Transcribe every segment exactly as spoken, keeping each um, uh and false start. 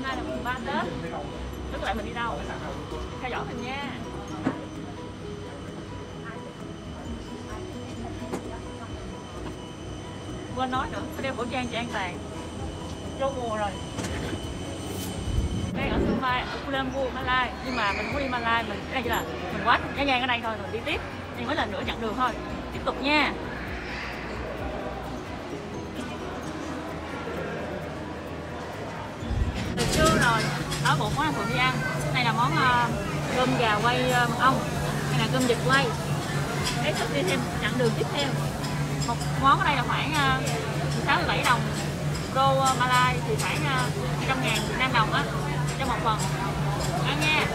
nay là mùng ba Tết. Tức lại mình đi đâu? Theo dõi mình nha. Quên nói nữa, phải đeo khẩu trang cho an toàn. Vô mùa rồi. Đang ở sân bay Kuala Lumpur, Malai, nhưng mà mình muốn đi Malai, mình cái này chỉ là mình quá ngang ngang ở đây thôi, rồi đi tiếp. Nhưng mới là nửa chặng đường thôi. Tiếp tục nha. Từ trưa rồi, đói bụng quá Phượng đi ăn. Đây là món uh, cơm gà quay uh, mật ong, đây là cơm vịt quay. Tiếp tục đi thêm chặng đường tiếp theo. Một món ở đây là khoảng uh, sáu mươi bảy đồng đô uh, Malai, thì khoảng uh, hai trăm ngàn Việt Nam đồng á, cho một phần. Ăn nha.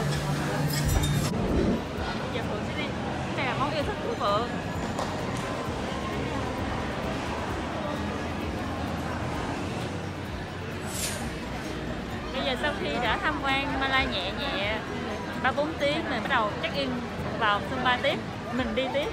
Giờ Phượng sẽ đi. Đây là món yêu thích của Phượng. Bây giờ sau khi đã tham quan Malai nhẹ nhẹ ba bốn tiếng, mình bắt đầu check in vào sân bay tiếp, mình đi tiếp.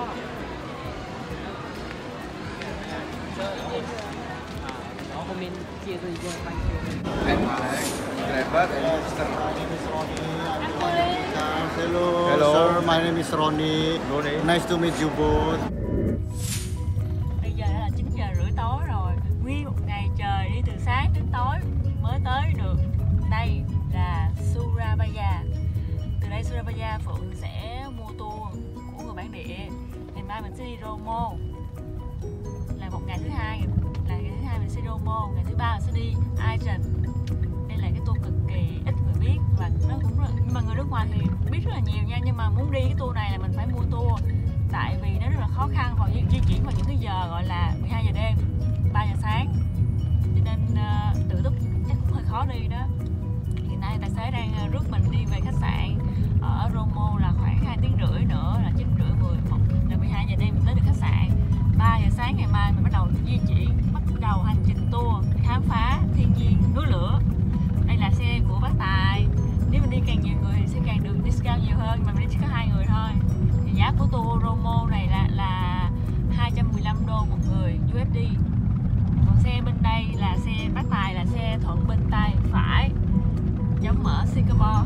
Hello, Hello, sir. My name is Ronnie. Ronnie. Nice to meet you both. Bây giờ là chín giờ rưỡi tối rồi. Nguyên một ngày trời đi từ sáng đến tối mới tới được. Đây là Surabaya. Từ đây Surabaya Phượng sẽ mua tour của người bản địa. Ngày mai mình sẽ đi Romo. Là một ngày thứ hai, là ngày thứ hai mình sẽ đi Romo, ngày thứ ba mình sẽ đi Aichen. Đây là cái tour cực kỳ ít người biết và nó cũng rất, nhưng mà người nước ngoài thì biết rất là nhiều nha, nhưng mà muốn đi cái tour này là mình phải mua tour, tại vì nó rất là khó khăn và di chuyển vào những cái giờ gọi là mười hai giờ đêm, ba giờ sáng, cho nên uh, tự túc chắc cũng hơi khó đi đó. Hiện nay tài xế đang rước mình đi về khách sạn ở Romo, là khoảng hai tiếng rưỡi nữa là chín rưỡi mười một là mười hai giờ đêm mình tới được khách sạn. Ba giờ sáng ngày mai mình bắt đầu di chuyển, bắt đầu hành trình tour khám phá thiên nhiên núi lửa. Đây là xe của bác Tài. Nếu mình đi càng nhiều người thì sẽ càng được discount nhiều hơn, mà mình đi chỉ có hai người thôi. Thì giá của tour Romo này là là hai trăm mười lăm đô một người u ét đê. Còn xe bên đây là xe bác Tài, là xe thuận bên tay phải, giống ở Singapore.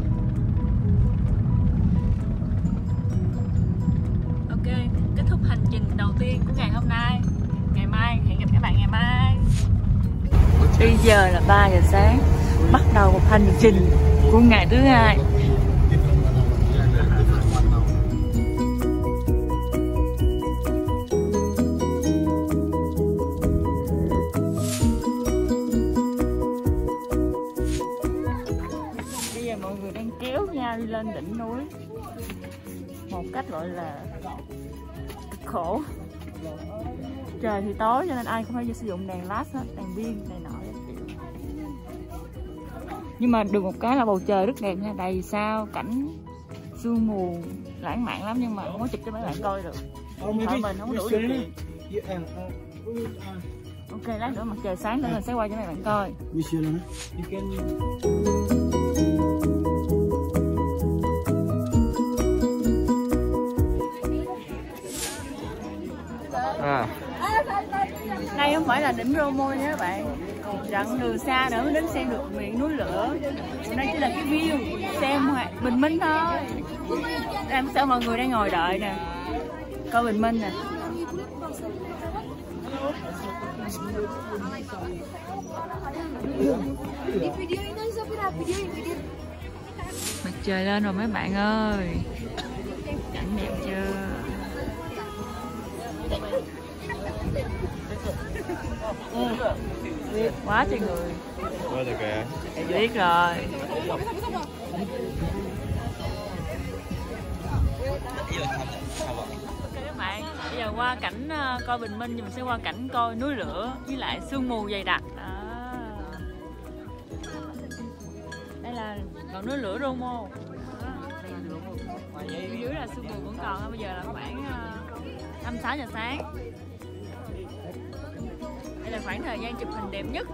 Ok, kết thúc hành trình đầu tiên của ngày hôm nay. Ngày mai hẹn gặp các bạn ngày mai. Bây giờ là ba giờ sáng, bắt đầu một hành trình của ngày thứ hai. Bây giờ mọi người đang kéo nhau đi lên đỉnh núi một cách gọi là cực khổ. Trời thì tối cho nên ai cũng phải sử dụng đèn flash hết, đèn pin này nọ. Nhưng mà được một cái là bầu trời rất đẹp nha, đầy sao, cảnh sương mù lãng mạn lắm, nhưng mà không có chụp cho mấy bạn coi được. Thôi mình không đủ điều kiện. Ok, lát nữa mặt trời sáng nữa mình sẽ quay cho mấy bạn coi. À. Đây không phải là đỉnh Romo nha các bạn, chặng đường xa nữa mới đến xem được miệng núi lửa. Đây chỉ là cái view xem bình minh thôi. Làm sao mọi người đang ngồi đợi nè, coi bình minh nè. Mặt trời lên rồi mấy bạn ơi, cảnh đẹp chưa? Biết quá trời người. Quá được kìa. Biết rồi. Ok các bạn, bây giờ qua cảnh uh, coi bình minh, nhưng mình sẽ qua cảnh coi núi lửa với lại sương mù dày đặc. Đó. Đây là ngọn núi lửa Romo. Ở dưới là sương mù vẫn còn, bây giờ là khoảng uh, năm sáu giờ sáng. Đây là khoảng thời gian chụp hình đẹp nhất.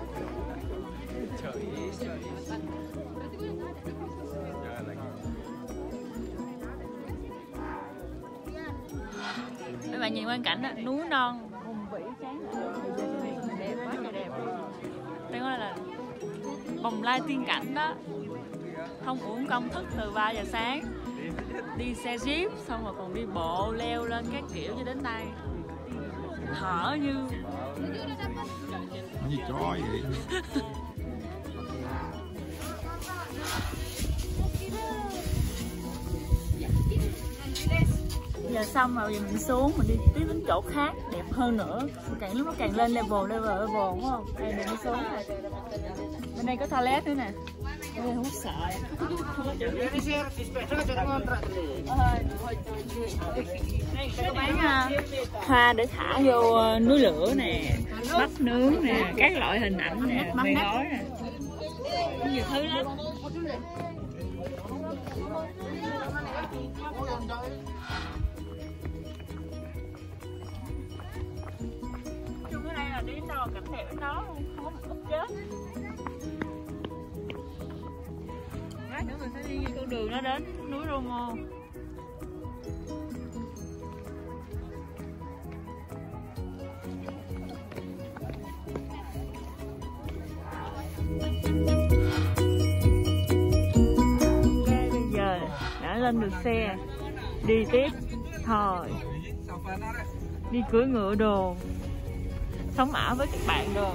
Các bạn nhìn quang cảnh đó, núi non hùng vĩ tráng lệ, đẹp quá trời đẹp. Đây gọi là bồng lai tiên cảnh đó. Không uổng công thức từ ba giờ sáng đi xe jeep, xong rồi còn đi bộ leo lên các kiểu cho đến đây. Thở như như chó vậy. Giờ xong rồi, giờ mình xuống mình đi tiếp đến chỗ khác đẹp hơn nữa, càng lúc nó càng lên level level level đúng không? Đây mình đi xuống này. Bên đây có toilet nữa nè. Ôi không sợ. Đây có bán hoa để thả vô núi lửa nè, bắp nướng nè, các loại hình ảnh nè, mì gói nè, nhiều thứ lắm. Chung cái đây là đi đâu cảnh đẹp đến đó luôn, không có một góc chết. Lát nữa mình sẽ đi con đường nó đến núi Romo. Ok, bây giờ đã lên được xe, đi tiếp thôi. Đi cưỡi ngựa đồ, sống ảo với các bạn đồ.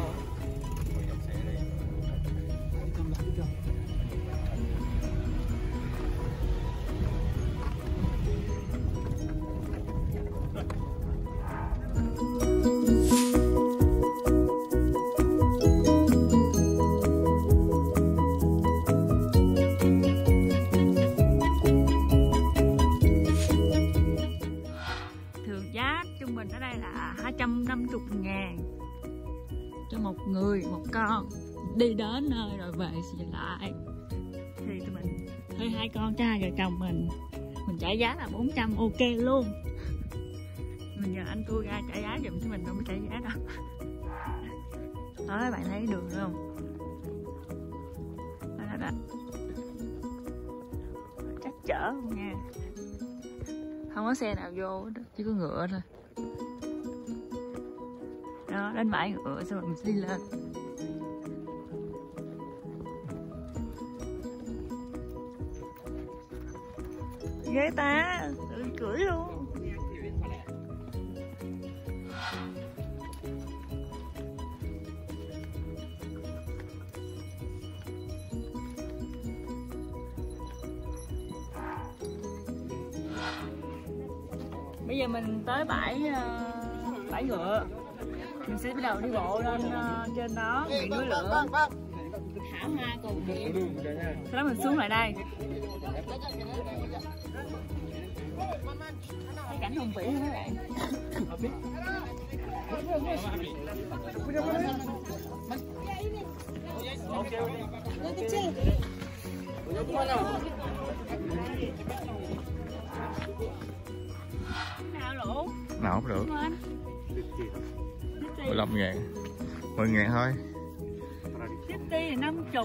Mình ở đây là hai trăm năm mươi ngàn cho một người, một con. Đi đến nơi rồi về lại thì tụi mình thuê hai con trai vợ chồng mình, mình trả giá là bốn trăm, ok luôn. Mình nhờ anh tour ra trả giá giùm cho mình, không có trả giá đâu. Đó, các bạn thấy đường không? Đó, đó. Chắc chở không nha, không có xe nào vô, chỉ có ngựa thôi. Đó, đến bãi ngựa xong rồi mình sẽ đi lên. Ghê ta, tự cưỡi luôn. Bây giờ mình tới bãi uh, bãi ngựa. Mình sẽ bắt đầu đi bộ lên uh, trên đó, miệng núi lửa, thả hoa cầu kiển. Sau đó mình xuống lại đây. Cái cảnh hùng vĩ nữa các bạn. Nào lỗ? Nào không được. mười lăm ngàn, mười ngàn thôi. Tiếp đi là năm mươi.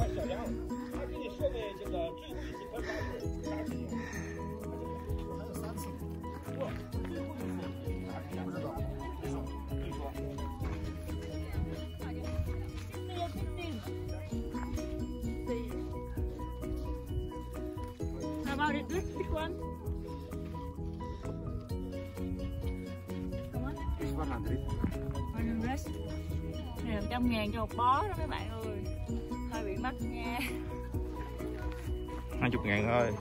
How about it? This big one? How much? It's one hundred. one hundred. Này là một trăm ngàn cho một bó đó các bạn ơi. Hơi bị mắc nha. hai mươi ngàn thôi.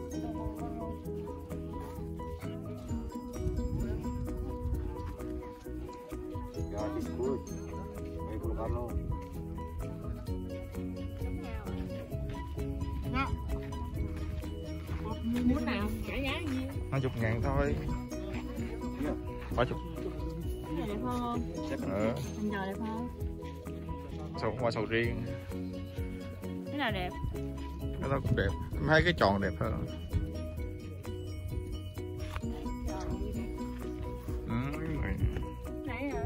Yeah, it's good. Very good, Carlo. Đó. Muốn nào trả giá nhiêu? hai mươi ngàn thôi. ba mươi. Cái này đẹp không? Ừ. Hình trời đẹp không? Sầu hoa sầu riêng. Cái nào đẹp? Cái đó cũng đẹp. Em thấy cái tròn đẹp hơn. Ừ, rồi. Nãy hả?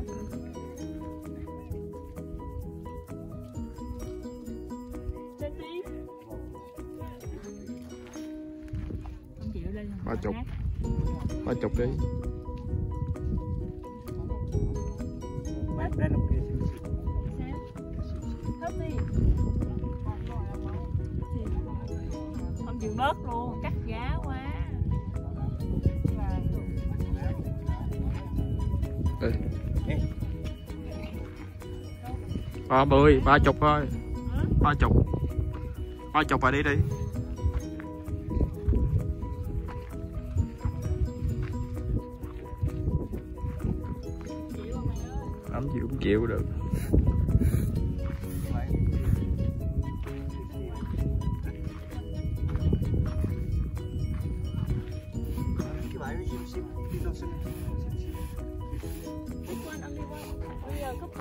Chết tí. Không chịu lên Ba chục. Ba chục đi. Thấp đi. chịu bớt luôn, cắt giá quá. Ừ. ba mươi, ba chục thôi. Ba chục. Ba chục rồi đi đi. Tám triệu cũng chịu được. Bây giờ couple.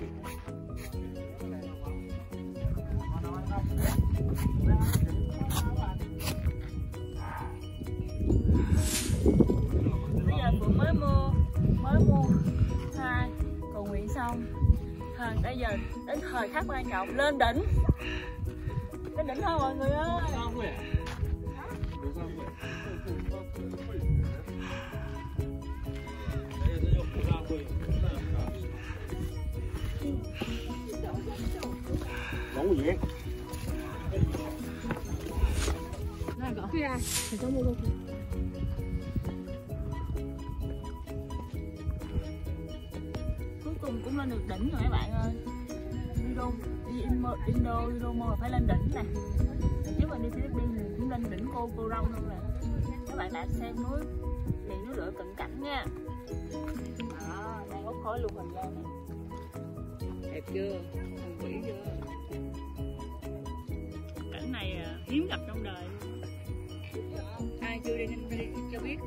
Bây giờ Phượng mới mua mới mua hai cầu nguyện xong, thời bây giờ đến thời khắc quan trọng, lên đỉnh. Lên đỉnh thôi mọi người ơi. Ngủ gì? Cuối cùng cũng lên được đỉnh rồi các bạn ơi. Đi đâu đi Indo Indo Indo mà phải lên đỉnh nè. Nếu mà đi Philippines thì cũng lên đỉnh cô Cô Rong luôn nè. Các bạn đã xem núi liền núi lửa cận cảnh nha. Đó, đang hút khói luôn hình lên nè. Đẹp chưa? Hùng vĩ chưa? Cảnh này à, hiếm gặp trong đời. Ai chưa đi nên đi cho biết.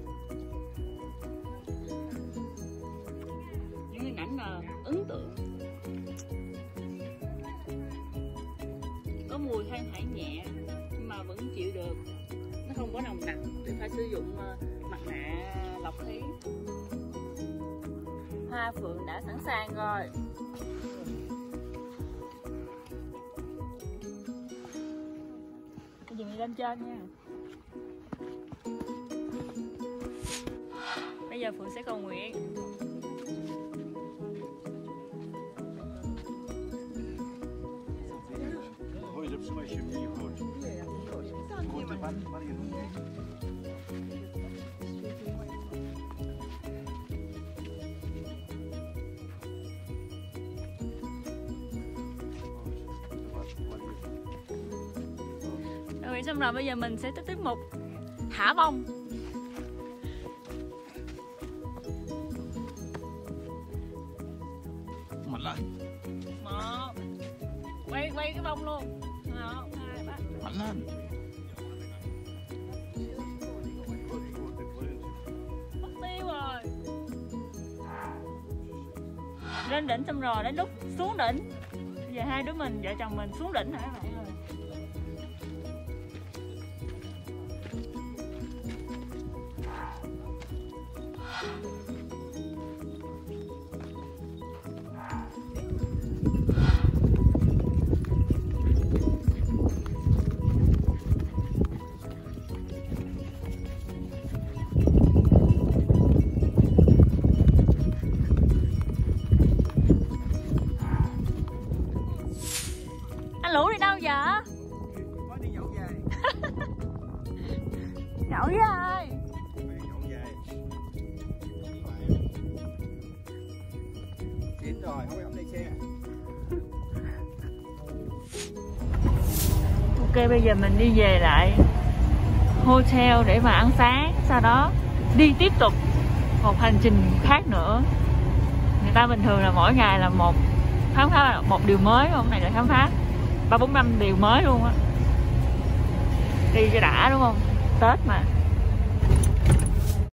Những hình ảnh là ấn tượng. Có mùi than thải nhẹ nhưng mà vẫn chịu được. Nó không có nồng nặc để phải sử dụng mặt nạ lọc khí. Hoa phượng đã sẵn sàng rồi. Bây giờ mình lên trên nha. Bây giờ Phượng sẽ cầu nguyện. Rồi xong rồi bây giờ mình sẽ tiếp tiết mục thả bông. Mạnh lên. Một. Quay quay cái bông luôn. Một, hai, ba. Mạnh lên. Mất tiêu rồi. Lên đỉnh xong rồi đến lúc xuống đỉnh. Bây giờ hai đứa mình, vợ chồng mình xuống đỉnh rồi các bạn ơi. Anh Lũ đi đâu vậy? Có đi nhậu về. Nhậu với ai? Nhậu về. Chín rồi, không phải đi xe. Ok, bây giờ mình đi về lại hotel để mà ăn sáng, sau đó đi tiếp tục một hành trình khác nữa. Người ta bình thường là mỗi ngày là một khám phá một điều mới, hôm nay là khám phá ba bốn năm điều mới luôn á. Đi cho đã đúng không? Tết mà.